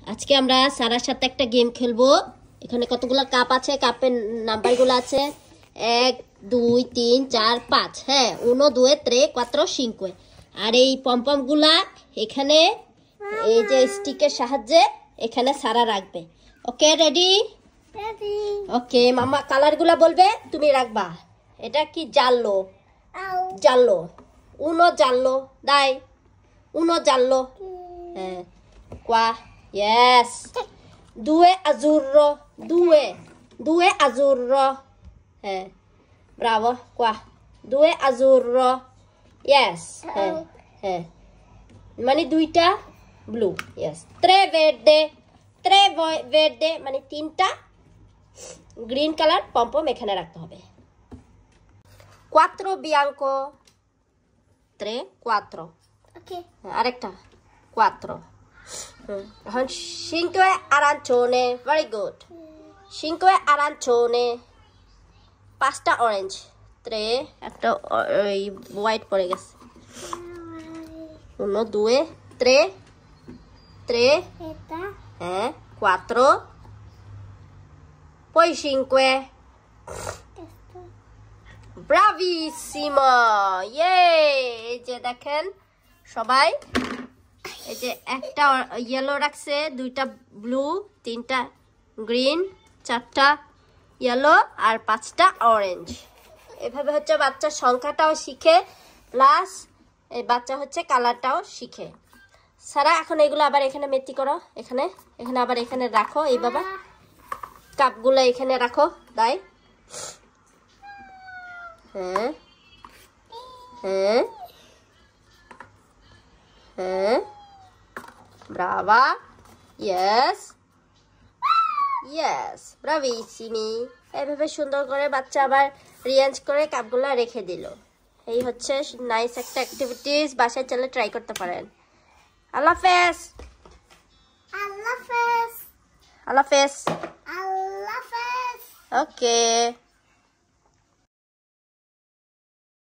আজকে আমরা সারার সাথে একটা গেম খেলবো। এখানে কতগুলো কাপ আছে, কাপের নাম্বারগুলো আছে 1 2 3 4 5। হ্যাঁ, 1 2 3 4 5। আর এই পমপমগুলা এখানে এই যে স্টিকের সাহায্যে এখানে সারা রাখবে। ওকে, রেডি? রেডি। ওকে, মামা কালারগুলা বলবে, তুমি রাখবা। এটা কি জাল্লো? জাল্লো। 1 giallo, dai. 1 giallo. Qua. Yes. 2 azzurro. 2 azzurro. Bravo. Qua. 2 azzurro. Yes. মানে 2টা ব্লু। Yes. 3 verde. 3 verde মানে 3টা গ্রিন কালার পমপম এখানে রাখতে হবে। 4 bianco. 3 4. Okay. আরেকটা 4. এখন 5 arancione. Very good. 5 arancione. 5টা অরেঞ্জ। 3 একটা এই হোয়াইট পড়ে গেছে। 1 2 3 3 Eta. 4 poi 5. Esto. ব্রাভিসিমো! ইয়ে! এই যে দেখেন সবাই, এই যে একটা ইয়েলো রাখছে, 2টা ব্লু, 3টা গ্রিন, 4টা ইয়েলো আর 5টা অরেঞ্জ। এভাবে হচ্ছে বাচ্চার সংখ্যাটাও শিখে, প্লাস এই বাচ্চা হচ্ছে কালারটাও শিখে। সারা এখন এগুলো আবার এখানে মেথি করো, এখানে এখানে আবার এখানে রাখো। এই বাবা কাপগুলো এখানে রাখো, তাই brava, yes, bravissimi। এইভাবে সুন্দর করে বাচ্চা আবার রিয়ারেঞ্জ করে কাপগুলো রেখে দিল। এই হচ্ছে নাইস একটা অ্যাক্টিভিটিস, বাসায় চলে ট্রাই করতে পারেন। আল্লাহ হাফেজ। Alla fest. আল্লাহ হাফেজ। Alla fest. ওকে।